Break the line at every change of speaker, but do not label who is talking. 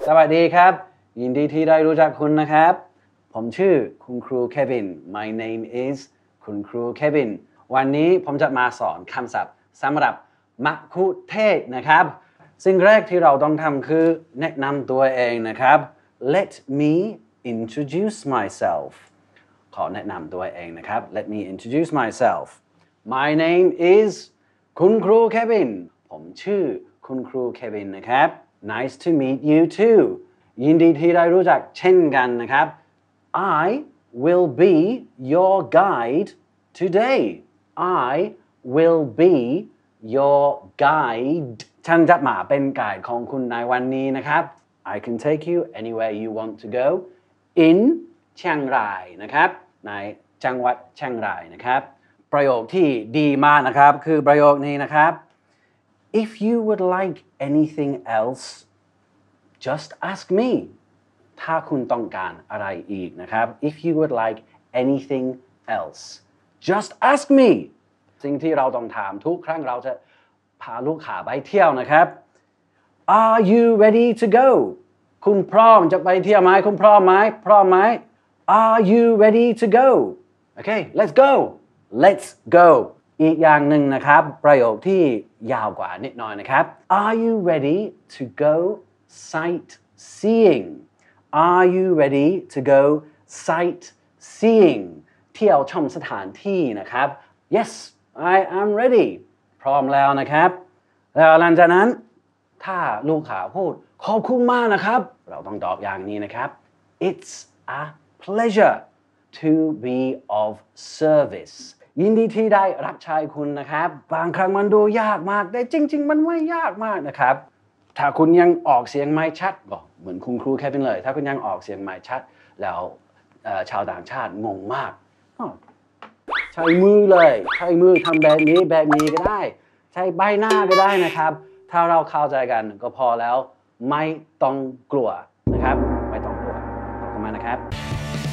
สวัสดีครับยินดีที่ได้รู้จักคุณนะครับผมชื่อคุณครูเควิน My name is คุณครูเควินวันนี้ผมจะมาสอนคำศัพท์สำหรับมัคคุเทศก์นะครับสิ่งแรกที่เราต้องทำคือแนะนำตัวเองนะครับ Let me introduce myself ขอแนะนำตัวเองนะครับ Let me introduce myself My name is คุณครูเควินผมชื่อคุณครูเควินนะครับ Nice to meet you too ยินดีที่ได้รู้จักเช่นกันนะครับ I will be your guide today I will be your guide ฉันจะมาเป็นไกด์ของคุณในวันนี้นะครับ I can take you anywhere you want to go in เชียงรายนะครับในจังหวัดเชียงรายนะครับประโยคที่ดีมากนะครับคือประโยคนี้นะครับ If you would like anything else just ask me ถ้าคุณต้องการอะไรอีกนะครับ If you would like anything else just ask me สิ่งที่เราต้องถามทุกครั้งเราจะพาลูกค้าไปเที่ยวนะครับ Are you ready to go คุณพร้อมจะไปเที่ยวไหมคุณพร้อมไหมพร้อมไหม Are you ready to go Okay let's go let's go อีกอย่างหนึ่งนะครับประโยคที่ยาวกว่านิดหน่อยนะครับ Are you ready to go sightseeing Are you ready to go sightseeing เที่ยวชมสถานที่นะครับ Yes I am ready พร้อมแล้วนะครับแล้วหลังจากนั้นถ้าลูกค้าพูดขอบคุณมากนะครับเราต้องตอบอย่างนี้นะครับ It's a pleasure to be of service ยินดีที่ได้รับใช้คุณนะครับบางครั้งมันดูยากมากแต่จริงๆมันไม่ยากมากนะครับถ้าคุณยังออกเสียงไม่ชัดก็เหมือนคุณครูแค่เป็นเลยถ้าคุณยังออกเสียงไม่ชัดแล้วชาวต่างชาติงงมากใช้มือเลยใช้มือทำแบบนี้ก็ได้ใช้ใบหน้าก็ได้นะครับถ้าเราเข้าใจกันก็พอแล้วไม่ต้องกลัวนะครับไม่ต้องกลัวขอบคุณมากนะครับ